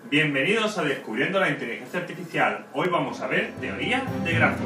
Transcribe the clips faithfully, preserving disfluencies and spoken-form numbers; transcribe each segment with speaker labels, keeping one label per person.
Speaker 1: Bienvenidos a Descubriendo la Inteligencia Artificial. Hoy vamos a ver teoría de grafos.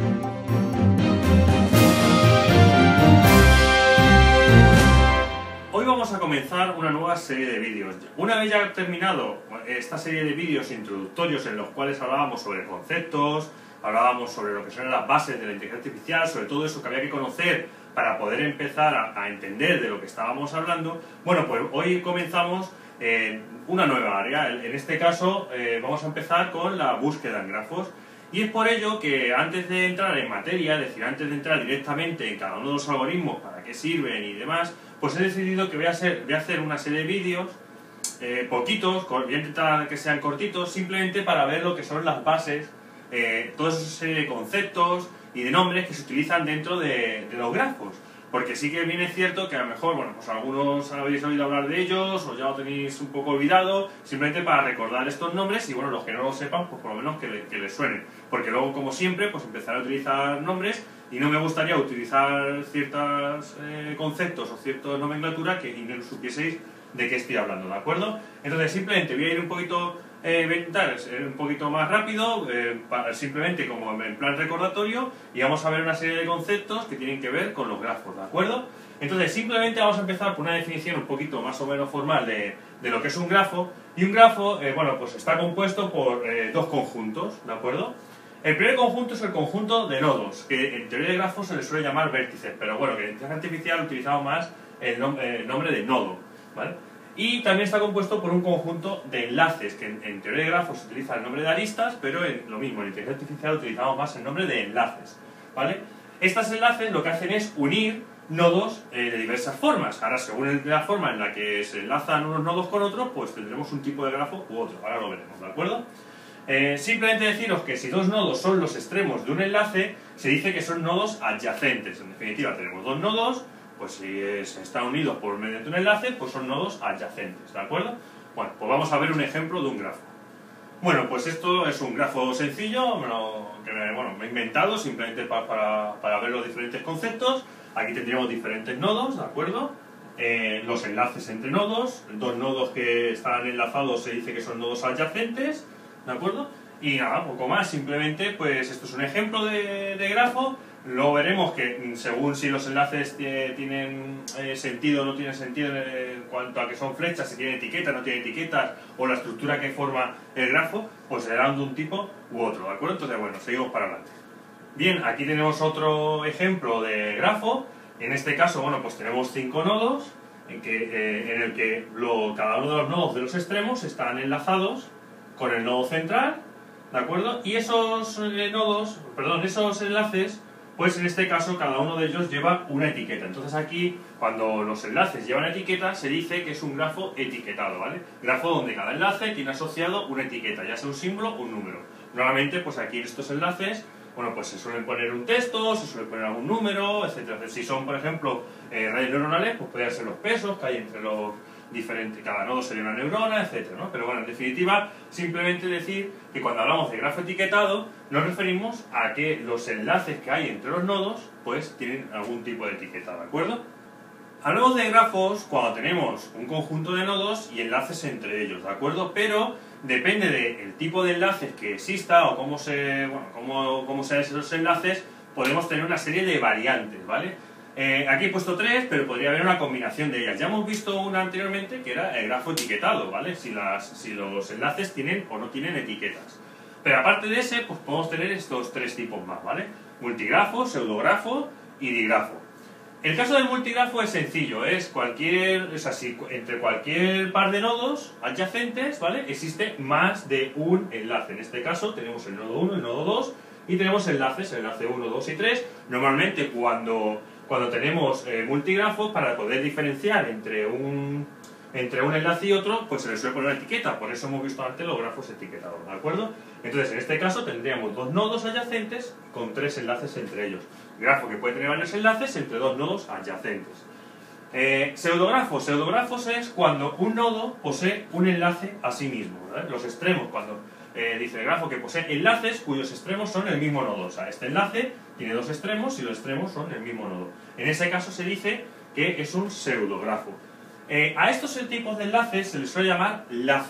Speaker 1: Hoy vamos a comenzar una nueva serie de vídeos. Una vez ya terminado esta serie de vídeos introductorios en los cuales hablábamos sobre conceptos, hablábamos sobre lo que son las bases de la inteligencia artificial, sobre todo eso que había que conocer para poder empezar a, a entender de lo que estábamos hablando, bueno, pues hoy comenzamos eh, una nueva área. En este caso eh, vamos a empezar con la búsqueda en grafos. Y es por ello que antes de entrar en materia, es decir, antes de entrar directamente en cada uno de los algoritmos, para qué sirven y demás, pues he decidido que voy a hacer, voy a hacer una serie de vídeos, eh, poquitos, voy a intentar que sean cortitos, simplemente para ver lo que son las bases, eh, toda esa serie de conceptos y de nombres que se utilizan dentro de, de los grafos. Porque sí que bien es cierto que a lo mejor, bueno, pues algunos habéis oído hablar de ellos o ya lo tenéis un poco olvidado, simplemente para recordar estos nombres y bueno, los que no lo sepan, pues por lo menos que, le, que les suenen. Porque luego, como siempre, pues empezaré a utilizar nombres y no me gustaría utilizar ciertos eh, conceptos o ciertas nomenclaturas que no supieseis de qué estoy hablando, ¿de acuerdo? Entonces simplemente voy a ir un poquito, eh, voy a intentar ser un poquito más rápido, eh, para, simplemente como en plan recordatorio, y vamos a ver una serie de conceptos que tienen que ver con los grafos, ¿de acuerdo? Entonces simplemente vamos a empezar por una definición un poquito más o menos formal de, de lo que es un grafo, y un grafo, eh, bueno, pues está compuesto por eh, dos conjuntos, ¿de acuerdo? El primer conjunto es el conjunto de nodos, que en teoría de grafos se le suele llamar vértices, pero bueno, que en inteligencia artificial utilizamos más el, nom el nombre de nodo, ¿vale? Y también está compuesto por un conjunto de enlaces, que en, en teoría de grafos se utiliza el nombre de aristas, pero en lo mismo, en inteligencia artificial utilizamos más el nombre de enlaces, ¿vale? Estos enlaces lo que hacen es unir nodos eh, de diversas formas. Ahora, según la forma en la que se enlazan unos nodos con otros, pues tendremos un tipo de grafo u otro. Ahora lo veremos, ¿de acuerdo? Eh, simplemente deciros que si dos nodos son los extremos de un enlace, se dice que son nodos adyacentes. En definitiva, tenemos dos nodos, pues si se están unidos por medio de un enlace, pues son nodos adyacentes, ¿de acuerdo? Bueno, pues vamos a ver un ejemplo de un grafo. Bueno, pues esto es un grafo sencillo, bueno, que me, bueno, me he inventado simplemente para, para, para ver los diferentes conceptos. Aquí tendríamos diferentes nodos, ¿de acuerdo? Eh, los enlaces entre nodos, dos nodos que están enlazados se dice que son nodos adyacentes, ¿de acuerdo? Y nada, poco más, simplemente pues esto es un ejemplo de, de grafo. Luego veremos que según si los enlaces tienen eh, sentido o no tienen sentido en cuanto a que son flechas, si tienen etiquetas, no tienen etiquetas, o la estructura que forma el grafo, pues serán de un tipo u otro, ¿de acuerdo? Entonces, bueno, seguimos para adelante. Bien, aquí tenemos otro ejemplo de grafo. En este caso, bueno, pues tenemos cinco nodos, en, que, eh, en el que lo, cada uno de los nodos de los extremos están enlazados con el nodo central, ¿de acuerdo? Y esos eh, nodos, perdón, esos enlaces, pues en este caso cada uno de ellos lleva una etiqueta. Entonces aquí, cuando los enlaces llevan etiqueta, se dice que es un grafo etiquetado, ¿vale? Grafo donde cada enlace tiene asociado una etiqueta, ya sea un símbolo o un número. Normalmente, pues aquí en estos enlaces, bueno, pues se suelen poner un texto, se suele poner algún número, etcétera. Si son, por ejemplo, eh, redes neuronales, pues podrían ser los pesos que hay entre los diferentes, cada nodo sería una neurona, etcétera, ¿no? Pero bueno, en definitiva, simplemente decir que cuando hablamos de grafo etiquetado, nos referimos a que los enlaces que hay entre los nodos, pues tienen algún tipo de etiqueta, ¿de acuerdo? Hablamos de grafos cuando tenemos un conjunto de nodos y enlaces entre ellos, ¿de acuerdo? Pero depende del tipo de enlaces que exista o cómo se, bueno, cómo, cómo sean esos enlaces, podemos tener una serie de variantes, ¿vale? Eh, aquí he puesto tres, pero podría haber una combinación de ellas. Ya hemos visto una anteriormente que era el grafo etiquetado, ¿vale? Si, las, si los enlaces tienen o no tienen etiquetas. Pero aparte de ese, pues podemos tener estos tres tipos más, ¿vale? Multigrafo, pseudografo y digrafo. El caso del multigrafo es sencillo, es cualquier, o sea, si entre cualquier par de nodos adyacentes, ¿vale? Existe más de un enlace. En este caso tenemos el nodo uno, el nodo dos y tenemos enlaces, el enlace uno, dos y tres. Normalmente cuando, cuando tenemos eh, multigrafos, para poder diferenciar entre un, entre un enlace y otro, pues se le suele poner una etiqueta, por eso hemos visto antes los grafos etiquetados, ¿de acuerdo? Entonces en este caso tendríamos dos nodos adyacentes con tres enlaces entre ellos. Grafo que puede tener varios enlaces entre dos nodos adyacentes. Eh, pseudografos. Pseudografos es cuando un nodo posee un enlace a sí mismo, ¿verdad? Los extremos, cuando eh, dice el grafo que posee enlaces cuyos extremos son el mismo nodo. O sea, este enlace tiene dos extremos y los extremos son el mismo nodo. En ese caso se dice que es un pseudografo. Eh, a estos tipos de enlaces se les suele llamar lazos.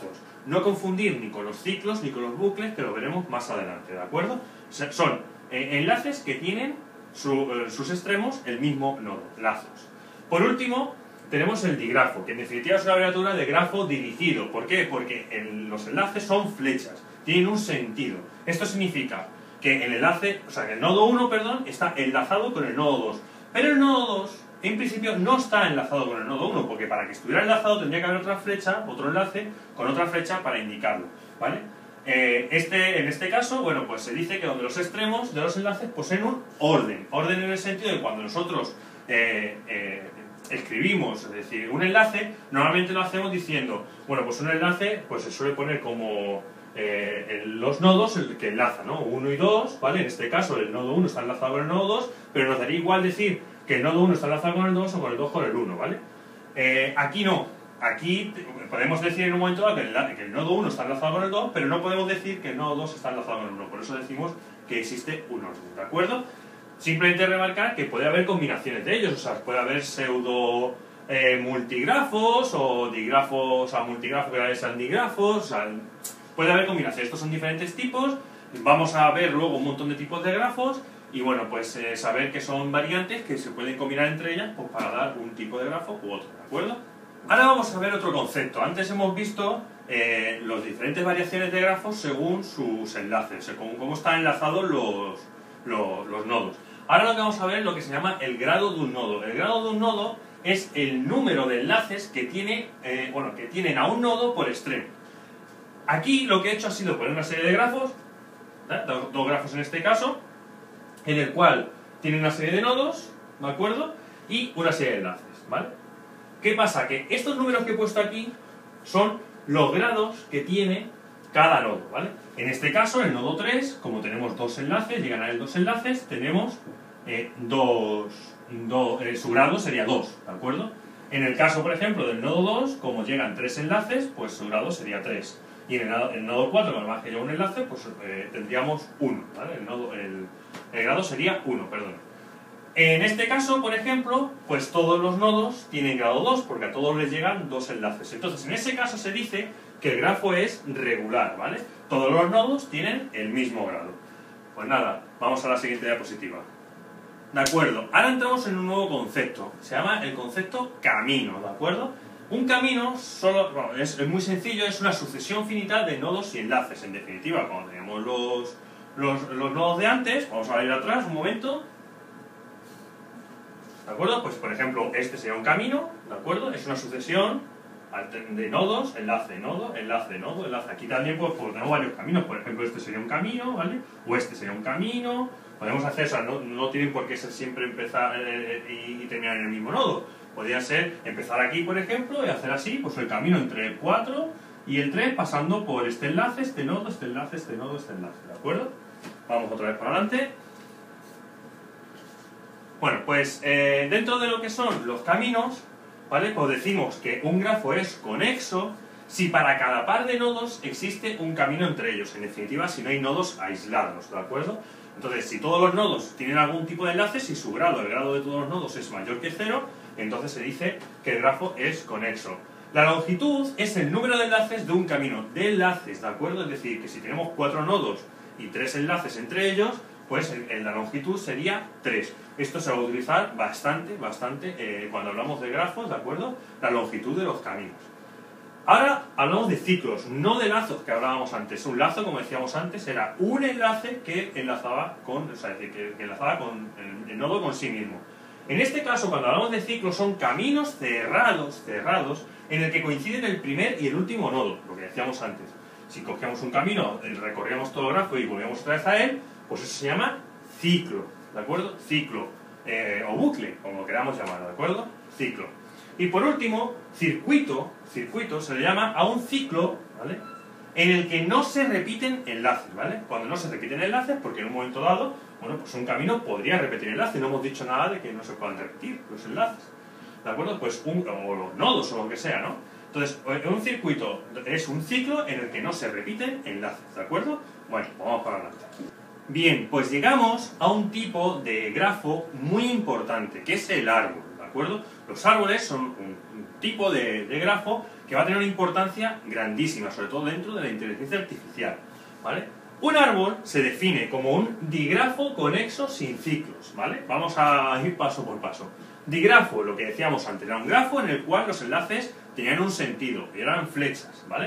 Speaker 1: No confundir ni con los ciclos ni con los bucles, que lo veremos más adelante, ¿de acuerdo? Son eh, enlaces que tienen su, eh, sus extremos el mismo nodo, lazos. Por último, tenemos el digrafo, que en definitiva es una abreviatura de grafo dirigido. ¿Por qué? Porque el, los enlaces son flechas, tienen un sentido. Esto significa que el enlace, o sea, que el nodo uno, perdón, está enlazado con el nodo dos. Pero el nodo dos, en principio, no está enlazado con el nodo uno, porque para que estuviera enlazado tendría que haber otra flecha, otro enlace, con otra flecha para indicarlo, ¿vale? Eh, este, en este caso, bueno, pues se dice que donde los extremos de los enlaces poseen un orden. Orden en el sentido de cuando nosotros eh, eh, escribimos, es decir, un enlace, normalmente lo hacemos diciendo, bueno, pues un enlace pues se suele poner como eh, el, los nodos el que enlaza, ¿no? uno y dos, ¿vale? En este caso el nodo uno está enlazado con el nodo dos, pero nos daría igual decir que el nodo uno está enlazado con el dos o con el dos con el uno, ¿vale? Eh, aquí no. Aquí podemos decir en un momento dado que el, que el nodo uno está enlazado con el dos, pero no podemos decir que el nodo dos está enlazado con el uno. Por eso decimos que existe un orden, ¿de acuerdo? Simplemente remarcar que puede haber combinaciones de ellos, o sea, puede haber pseudo eh, multigrafos o digrafos a multigrafos que a veces sean digrafos, o sea, puede haber combinaciones. Estos son diferentes tipos, vamos a ver luego un montón de tipos de grafos y bueno, pues eh, saber que son variantes que se pueden combinar entre ellas pues, para dar un tipo de grafo u otro, ¿de acuerdo? Ahora vamos a ver otro concepto. Antes hemos visto eh, las diferentes variaciones de grafos según sus enlaces, según cómo están enlazados los, los, los nodos. Ahora lo que vamos a ver es lo que se llama el grado de un nodo. El grado de un nodo es el número de enlaces que, tiene, eh, bueno, que tienen a un nodo por extremo. Aquí lo que he hecho ha sido poner una serie de grafos, ¿eh? dos, dos grafos en este caso, en el cual tiene una serie de nodos, ¿de acuerdo? Y una serie de enlaces, ¿vale? ¿Qué pasa? Que estos números que he puesto aquí son los grados que tiene cada nodo, ¿vale? En este caso, el nodo tres, como tenemos dos enlaces, llegan a él dos enlaces, tenemos eh, dos, do, eh, su grado sería dos, ¿de acuerdo? En el caso, por ejemplo, del nodo dos, como llegan tres enlaces, pues su grado sería tres. Y en el, el nodo cuatro, además que lleva un enlace, pues eh, tendríamos uno, ¿vale? El, nodo, el, el grado sería uno, perdón. En este caso, por ejemplo, pues todos los nodos tienen grado dos, porque a todos les llegan dos enlaces. Entonces, en ese caso se dice que el grafo es regular, ¿vale? Todos los nodos tienen el mismo grado. Pues nada, vamos a la siguiente diapositiva. De acuerdo, ahora entramos en un nuevo concepto. Se llama el concepto camino, ¿de acuerdo? Un camino solo, bueno, es, es muy sencillo, es una sucesión finita de nodos y enlaces. En definitiva, cuando tenemos los, los, los nodos de antes, vamos a ir atrás un momento. ¿De acuerdo? Pues por ejemplo, este sería un camino, ¿de acuerdo? Es una sucesión de nodos, enlace, nodo, enlace, nodo, enlace. Aquí también pues, pues tenemos varios caminos, por ejemplo, este sería un camino, ¿vale? O este sería un camino. Podemos hacer, o sea, no, no tienen por qué ser siempre empezar eh, y, y terminar en el mismo nodo. Podría ser empezar aquí, por ejemplo, y hacer así, pues el camino entre el cuatro y el tres, pasando por este enlace, este nodo, este enlace, este nodo, este enlace, ¿de acuerdo? Vamos otra vez para adelante. Bueno, pues eh, dentro de lo que son los caminos, ¿vale? Pues decimos que un grafo es conexo si para cada par de nodos existe un camino entre ellos. En definitiva, si no hay nodos aislados, ¿de acuerdo? Entonces, si todos los nodos tienen algún tipo de enlace, si su grado, el grado de todos los nodos es mayor que cero, entonces se dice que el grafo es conexo. La longitud es el número de enlaces de un camino, de enlaces, ¿de acuerdo? Es decir, que si tenemos cuatro nodos y tres enlaces entre ellos, pues en, en la longitud sería tres. Esto se va a utilizar bastante, bastante eh, cuando hablamos de grafos, ¿de acuerdo? La longitud de los caminos. Ahora hablamos de ciclos, no de lazos que hablábamos antes. Un lazo, como decíamos antes, era un enlace que enlazaba con, o sea, es decir, que, que enlazaba con el, el nodo con sí mismo. En este caso, cuando hablamos de ciclos, son caminos cerrados, cerrados, en el que coinciden el primer y el último nodo, lo que decíamos antes. Si cogíamos un camino, recorríamos todo el grafo y volvíamos otra vez a él, pues eso se llama ciclo, ¿de acuerdo? Ciclo, eh, o bucle, como lo queramos llamar, ¿de acuerdo? Ciclo. Y por último, circuito, circuito se le llama a un ciclo, ¿vale? En el que no se repiten enlaces, ¿vale? Cuando no se repiten enlaces, porque en un momento dado, bueno, pues un camino podría repetir enlaces, no hemos dicho nada de que no se puedan repetir los enlaces, ¿de acuerdo? Pues un, o los nodos o lo que sea, ¿no? Entonces, un circuito es un ciclo en el que no se repiten enlaces, ¿de acuerdo? Bueno, vamos para adelante. Bien, pues llegamos a un tipo de grafo muy importante, que es el árbol, ¿de acuerdo? Los árboles son un, un tipo de, de grafo que va a tener una importancia grandísima, sobre todo dentro de la inteligencia artificial, ¿vale? Un árbol se define como un digrafo conexo sin ciclos, ¿vale? Vamos a ir paso por paso. Digrafo, lo que decíamos antes, era un grafo en el cual los enlaces tenían un sentido, y eran flechas, ¿vale?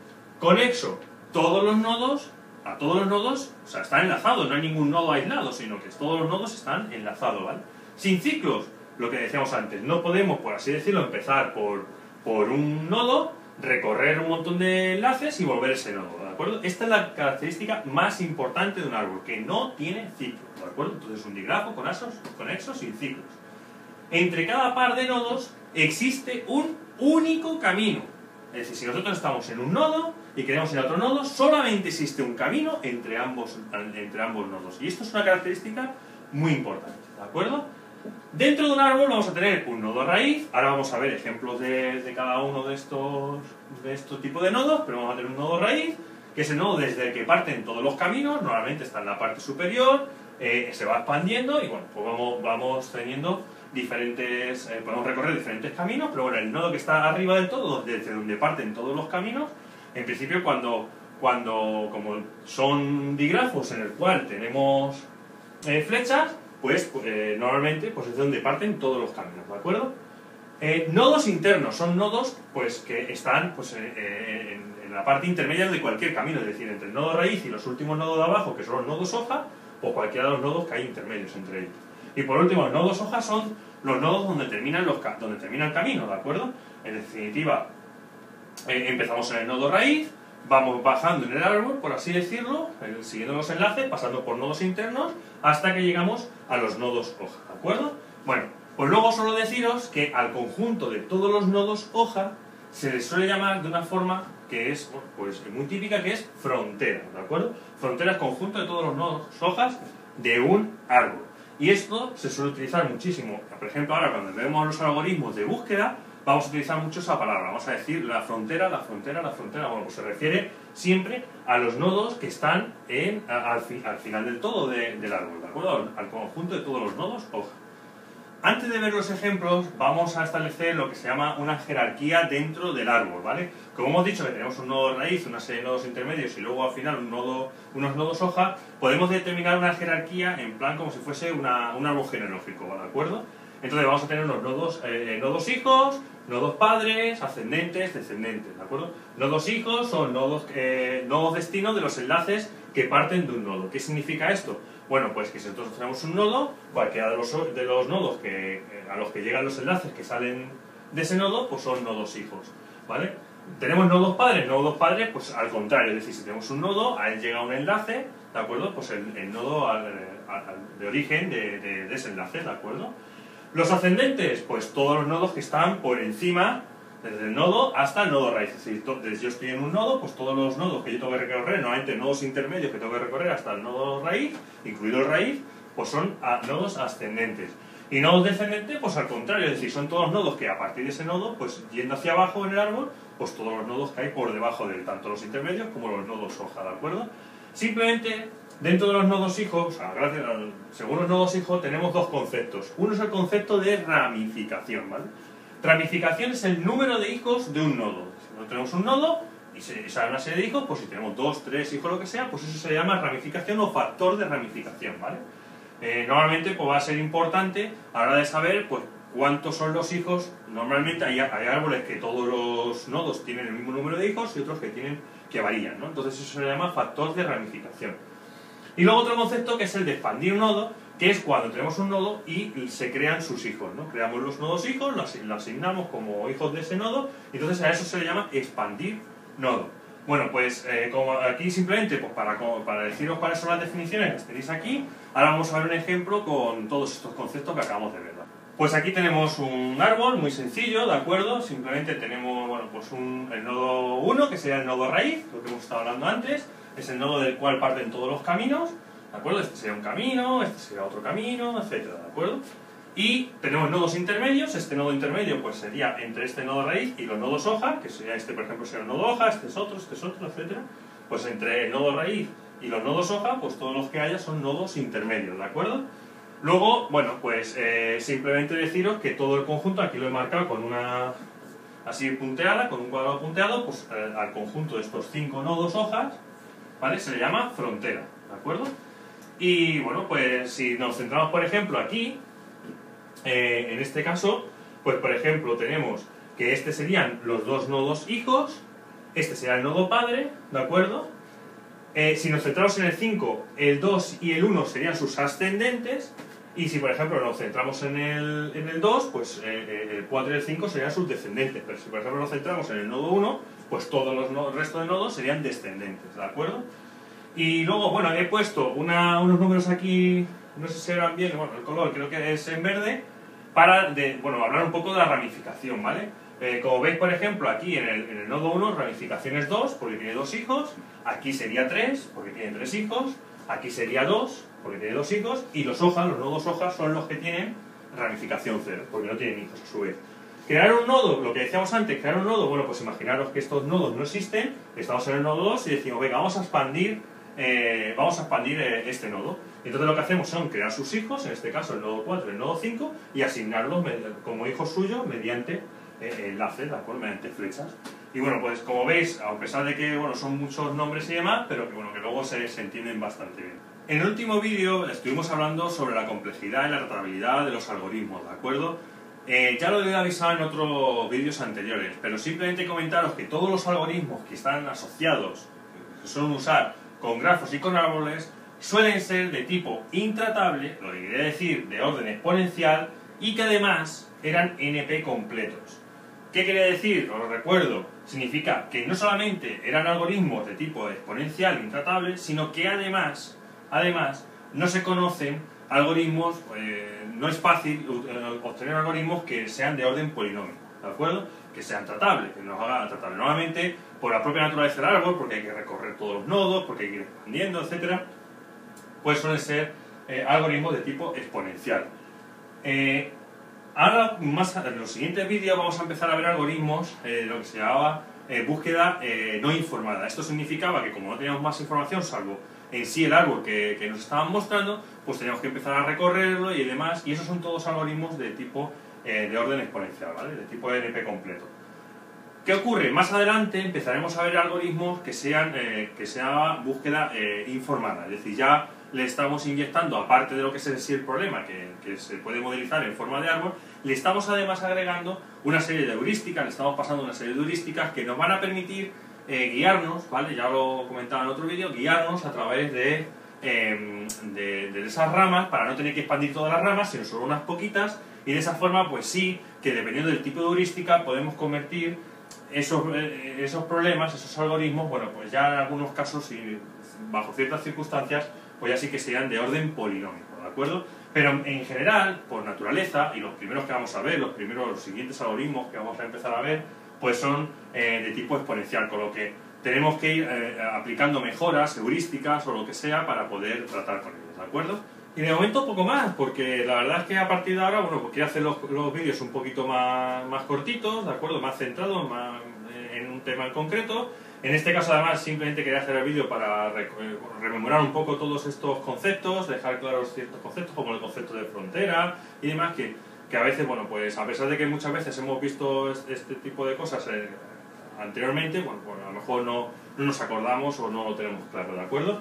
Speaker 1: Conexo, todos los nodos, a todos los nodos, o sea, están enlazados, no hay ningún nodo aislado, sino que todos los nodos están enlazados, ¿vale? Sin ciclos, lo que decíamos antes, no podemos, por así decirlo, empezar por, por un nodo, recorrer un montón de enlaces y volver ese nodo, ¿de acuerdo? Esta es la característica más importante de un árbol, que no tiene ciclos, ¿de acuerdo? Entonces un digrafo con asos, conexo sin ciclos. Entre cada par de nodos existe un único camino. Es decir, si nosotros estamos en un nodo y queremos ir a otro nodo, solamente existe un camino entre ambos, entre ambos nodos. Y esto es una característica muy importante, ¿de acuerdo? Dentro de un árbol vamos a tener un nodo raíz. Ahora vamos a ver ejemplos de, de cada uno de estos, de estos tipos de nodos, pero vamos a tener un nodo raíz, que es el nodo desde el que parten todos los caminos, normalmente está en la parte superior, eh, se va expandiendo y bueno, pues vamos, vamos teniendo diferentes, eh, podemos recorrer diferentes caminos, pero bueno, el nodo que está arriba del todo, desde donde parten todos los caminos, en principio cuando, cuando como son digrafos en el cual tenemos eh, flechas, pues eh, normalmente pues es donde parten todos los caminos, ¿de acuerdo? Eh, nodos internos son nodos pues que están pues, eh, en, en la parte intermedia de cualquier camino, es decir, entre el nodo raíz y los últimos nodos de abajo, que son los nodos hoja, o cualquiera de los nodos que hay intermedios entre ellos. Y por último, los nodos hoja son los nodos donde, terminan los, donde termina el camino, ¿de acuerdo? En definitiva, eh, empezamos en el nodo raíz, vamos bajando en el árbol, por así decirlo, siguiendo los enlaces, pasando por nodos internos, hasta que llegamos a los nodos hoja, ¿de acuerdo? Bueno, pues luego solo deciros que al conjunto de todos los nodos hoja se les suele llamar de una forma que es bueno, pues muy típica, que es frontera, ¿de acuerdo? Frontera es conjunto de todos los nodos hojas de un árbol. Y esto se suele utilizar muchísimo. Por ejemplo, ahora cuando vemos los algoritmos de búsqueda, vamos a utilizar mucho esa palabra. Vamos a decir la frontera, la frontera, la frontera. Bueno, pues se refiere siempre a los nodos que están en, a, al, fi, al final del todo de, del árbol, ¿de acuerdo? Al, al conjunto de todos los nodos hoja. Antes de ver los ejemplos, vamos a establecer lo que se llama una jerarquía dentro del árbol, ¿vale? Como hemos dicho que tenemos un nodo raíz, una serie de nodos intermedios y luego al final un nodo, unos nodos hoja, podemos determinar una jerarquía en plan como si fuese una, un árbol genealógico, ¿de acuerdo? Entonces vamos a tener unos nodos, eh, nodos hijos, nodos padres, ascendentes, descendentes, ¿de acuerdo? Nodos hijos son nodos, eh, nodos destino de los enlaces que parten de un nodo. ¿Qué significa esto? Bueno, pues que si nosotros tenemos un nodo, cualquiera de los, de los nodos que, a los que llegan los enlaces que salen de ese nodo, pues son nodos hijos, ¿vale? Tenemos nodos padres, nodos padres, pues al contrario, es decir, si tenemos un nodo, a él llega un enlace, ¿de acuerdo? Pues el, el nodo al, al, de origen de, de, de ese enlace, ¿de acuerdo? Los ascendentes, pues todos los nodos que están por encima, desde el nodo hasta el nodo raíz. Es decir, desde yo estoy en un nodo, pues todos los nodos que yo tengo que recorrer, normalmente nodos intermedios que tengo que recorrer hasta el nodo raíz, incluido el raíz, pues son a, nodos ascendentes. Y nodos descendentes, pues al contrario, es decir, son todos los nodos que a partir de ese nodo, pues yendo hacia abajo en el árbol, pues todos los nodos que hay por debajo de él, tanto los intermedios como los nodos hoja, ¿de acuerdo? Simplemente, dentro de los nodos hijos, gracias, según los nodos hijos, tenemos dos conceptos. Uno es el concepto de ramificación, ¿vale? Ramificación es el número de hijos de un nodo. Si nosotros tenemos un nodo y se sale una serie de hijos, pues si tenemos dos, tres hijos, lo que sea, pues eso se llama ramificación o factor de ramificación, ¿vale? Eh, normalmente pues va a ser importante a la hora de saber pues cuántos son los hijos. Normalmente hay, hay árboles que todos los nodos tienen el mismo número de hijos y otros que tienen que varían, ¿no? Entonces eso se llama factor de ramificación. Y luego otro concepto que es el de expandir un nodo, que es cuando tenemos un nodo y se crean sus hijos, ¿no? Creamos los nodos hijos, los asignamos como hijos de ese nodo, y entonces a eso se le llama expandir nodo. Bueno, pues eh, como aquí simplemente pues para, para deciros cuáles son las definiciones, las tenéis aquí. Ahora vamos a ver un ejemplo con todos estos conceptos que acabamos de ver, ¿no? Pues aquí tenemos un árbol muy sencillo, ¿de acuerdo? Simplemente tenemos, bueno, pues un, el nodo uno, que sería el nodo raíz, lo que hemos estado hablando antes, es el nodo del cual parten todos los caminos, ¿de acuerdo? Este sería un camino, este sería otro camino, etcétera, ¿de acuerdo? Y tenemos nodos intermedios. Este nodo intermedio pues sería entre este nodo raíz y los nodos hoja, que sería este, por ejemplo, sería el nodo hoja, este es otro, este es otro, etcétera. Pues entre el nodo raíz y los nodos hoja, pues todos los que haya son nodos intermedios, ¿de acuerdo? Luego, bueno, pues eh, simplemente deciros que todo el conjunto, aquí lo he marcado con una así punteada, con un cuadrado punteado, pues eh, al conjunto de estos cinco nodos hojas, ¿vale? Se le llama frontera, ¿de acuerdo? Y bueno, pues si nos centramos, por ejemplo, aquí, eh, en este caso, pues por ejemplo tenemos que este serían los dos nodos hijos, este sería el nodo padre, ¿de acuerdo? Eh, si nos centramos en el cinco, el dos y el uno serían sus ascendentes, y si por ejemplo nos centramos en el, en el dos, pues eh, el cuatro y el cinco serían sus descendentes, pero si por ejemplo nos centramos en el nodo uno, pues todos los no, el resto de nodos serían descendentes, ¿de acuerdo? Y luego, bueno, he puesto una, unos números aquí, no sé si verán bien, bueno, el color creo que es en verde, para de, bueno, hablar un poco de la ramificación, ¿vale? Eh, como veis, por ejemplo, aquí en el, en el nodo uno, ramificación es dos, porque tiene dos hijos, aquí sería tres, porque tiene tres hijos, aquí sería dos, porque tiene dos hijos, y los hojas, los nodos hojas, son los que tienen ramificación cero, porque no tienen hijos a su vez. Crear un nodo, lo que decíamos antes, crear un nodo, bueno, pues imaginaros que estos nodos no existen, estamos en el nodo dos y decimos, venga, vamos a expandir, eh, vamos a expandir eh, este nodo. Entonces lo que hacemos son crear sus hijos, en este caso el nodo cuatro y el nodo cinco, y asignarlos como hijos suyos mediante eh, enlaces, ¿de acuerdo? Mediante flechas. Y bueno, pues como veis, a pesar de que bueno, son muchos nombres y demás, pero que, bueno, que luego se, se entienden bastante bien. En el último vídeo estuvimos hablando sobre la complejidad y la tratabilidad de los algoritmos, ¿de acuerdo? Eh, ya lo he avisado en otros vídeos anteriores, pero simplemente comentaros que todos los algoritmos que están asociados, que suelen usar con grafos y con árboles, suelen ser de tipo intratable, lo que quiere decir de orden exponencial, y que además eran N P completos. ¿Qué quiere decir? Os lo recuerdo, significa que no solamente eran algoritmos de tipo exponencial intratable, sino que además, además no se conocen algoritmos, eh, no es fácil obtener algoritmos que sean de orden polinómico, ¿de acuerdo? Que sean tratables, que nos hagan tratables. Normalmente, por la propia naturaleza del árbol, porque hay que recorrer todos los nodos, porque hay que ir expandiendo, etcétera, pues suelen ser eh, algoritmos de tipo exponencial. Eh, ahora, más en los siguientes vídeos, vamos a empezar a ver algoritmos, eh, lo que se llamaba eh, búsqueda eh, no informada. Esto significaba que como no teníamos más información, salvo en sí el árbol que, que nos estaban mostrando, pues teníamos que empezar a recorrerlo y demás, y esos son todos algoritmos de tipo eh, de orden exponencial, ¿vale? De tipo N P completo. ¿Qué ocurre? Más adelante empezaremos a ver algoritmos que sean eh, que sea búsqueda eh, informada, es decir, ya le estamos inyectando, aparte de lo que es en sí el problema, que, que se puede modelizar en forma de árbol, le estamos además agregando una serie de heurísticas, le estamos pasando una serie de heurísticas que nos van a permitir eh, guiarnos, ¿vale? Ya lo comentaba en otro vídeo, guiarnos a través de, eh, de, de esas ramas, para no tener que expandir todas las ramas, sino solo unas poquitas, y de esa forma, pues sí, que dependiendo del tipo de heurística, podemos convertir esos, eh, esos problemas, esos algoritmos, bueno, pues ya en algunos casos y bajo ciertas circunstancias, pues ya sí que serían de orden polinómico, ¿de acuerdo? Pero en general, por naturaleza, y los primeros que vamos a ver, los primeros, los siguientes algoritmos que vamos a empezar a ver, pues son eh, de tipo exponencial, con lo que tenemos que ir eh, aplicando mejoras, heurísticas o lo que sea para poder tratar con ellos, ¿de acuerdo? Y de momento poco más, porque la verdad es que a partir de ahora, bueno, pues quiero hacer los, los vídeos un poquito más, más cortitos, ¿de acuerdo? Más centrados, más en un tema en concreto. En este caso, además, simplemente quería hacer el vídeo para re rememorar un poco todos estos conceptos, dejar claros ciertos conceptos, como el concepto de frontera y demás, que, que a veces, bueno, pues a pesar de que muchas veces hemos visto este, este tipo de cosas eh, anteriormente, bueno, pues a lo mejor no, no nos acordamos o no lo tenemos claro, ¿de acuerdo?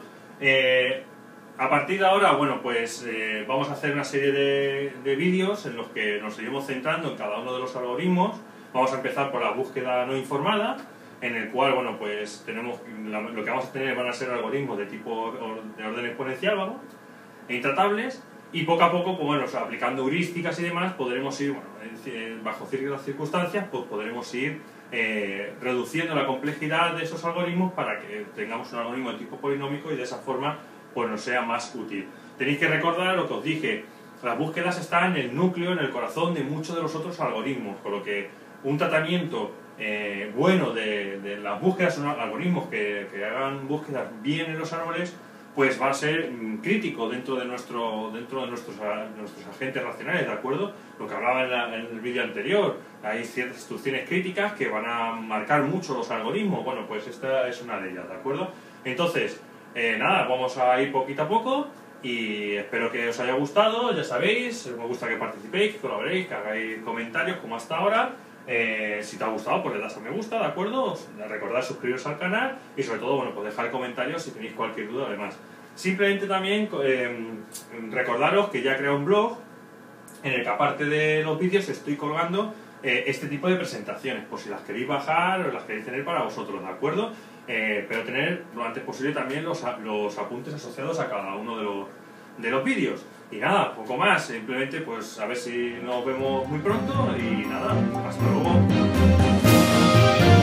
Speaker 1: Eh, a partir de ahora, bueno, pues eh, vamos a hacer una serie de, de vídeos en los que nos seguimos centrando en cada uno de los algoritmos. Vamos a empezar por la búsqueda no informada, en el cual, bueno, pues tenemos lo que vamos a tener van a ser algoritmos de tipo de orden exponencial, vamos, e intratables, y poco a poco, pues bueno, o sea, aplicando heurísticas y demás, podremos ir, bueno, bajo ciertas circunstancias, pues podremos ir eh, reduciendo la complejidad de esos algoritmos para que tengamos un algoritmo de tipo polinómico y de esa forma, pues nos sea más útil. Tenéis que recordar lo que os dije, las búsquedas están en el núcleo, en el corazón de muchos de los otros algoritmos, con lo que un tratamiento eh, bueno de, de las búsquedas, son algoritmos que, que hagan búsquedas bien en los árboles, pues va a ser mm, crítico dentro de, nuestro, dentro de nuestros, a, nuestros agentes racionales, ¿de acuerdo? Lo que hablaba en, la, en el vídeo anterior, hay ciertas instrucciones críticas que van a marcar mucho los algoritmos, bueno, pues esta es una de ellas, ¿de acuerdo? Entonces, eh, nada, vamos a ir poquito a poco. Y espero que os haya gustado, ya sabéis, me gusta que participéis, que colaboréis, que hagáis comentarios como hasta ahora. Eh, si te ha gustado, pues le das a me gusta, ¿de acuerdo? Recordad suscribiros al canal y sobre todo, bueno, pues dejar comentarios si tenéis cualquier duda además. Simplemente también eh, recordaros que ya he creado un blog en el que aparte de los vídeos estoy colgando eh, este tipo de presentaciones, por si las queréis bajar o las queréis tener para vosotros, ¿de acuerdo? Eh, pero tener lo antes posible también los, los apuntes asociados a cada uno de los, de los vídeos. Y nada, poco más, simplemente pues a ver si nos vemos muy pronto y nada, hasta luego.